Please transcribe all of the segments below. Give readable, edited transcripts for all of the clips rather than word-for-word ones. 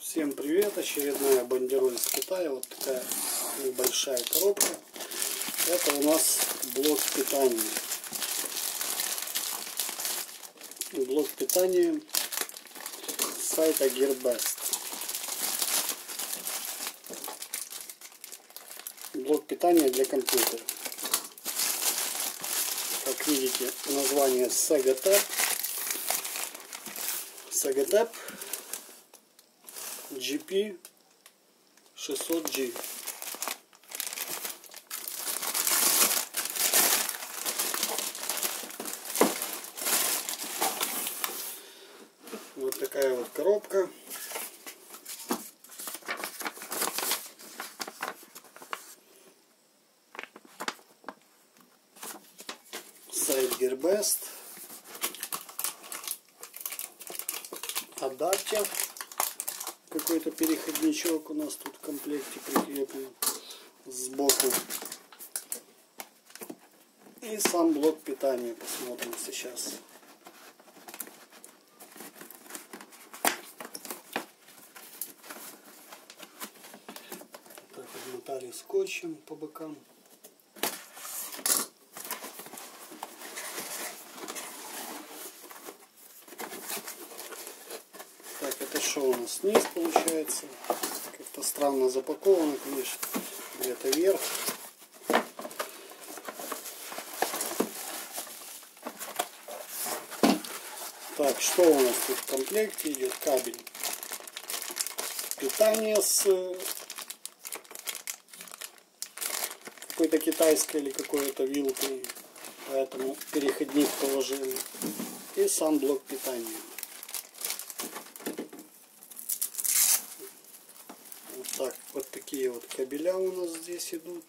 Всем привет! Очередная бандероль из Китая. Вот такая небольшая коробка. Это у нас блок питания. Блок питания с сайта Gearbest. Блок питания для компьютера. Как видите, название SEGATEP. SEGATEP GP600G. Вот такая вот коробка. Сайт Gearbest. Адаптер. Какой-то переходничок у нас тут в комплекте прикреплен сбоку. И сам блок питания посмотрим сейчас. Так, обмотали скотчем по бокам. Так, это что у нас низ получается? Как-то странно запаковано, конечно. Где-то вверх. Так, что у нас тут в комплекте идет? Кабель питания с какой-то китайской или какой-то вилкой. Поэтому переходник положили. И сам блок питания. Так, вот такие вот кабеля у нас здесь идут.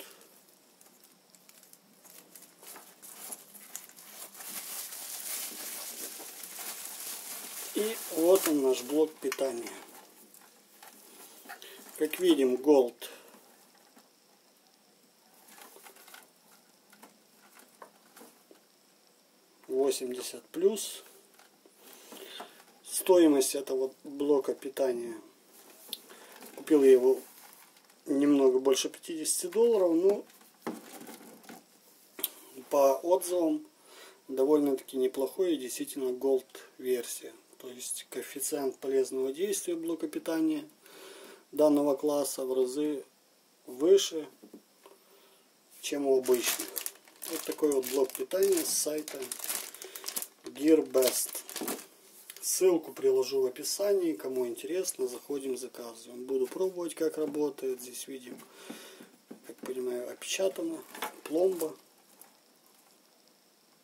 И вот он, наш блок питания. Как видим, Gold. +80. Стоимость этого блока питания. Купил я его немного больше $50, но по отзывам довольно-таки неплохой и действительно Gold версия. То есть коэффициент полезного действия блока питания данного класса в разы выше, чем у обычных. Вот такой вот блок питания с сайта Gearbest. Ссылку приложу в описании. Кому интересно, заходим, заказываем. Буду пробовать, как работает. Здесь видим, как понимаю, опечатано. Пломба.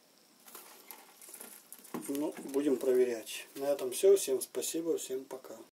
Ну, будем проверять. На этом все. Всем спасибо. Всем пока.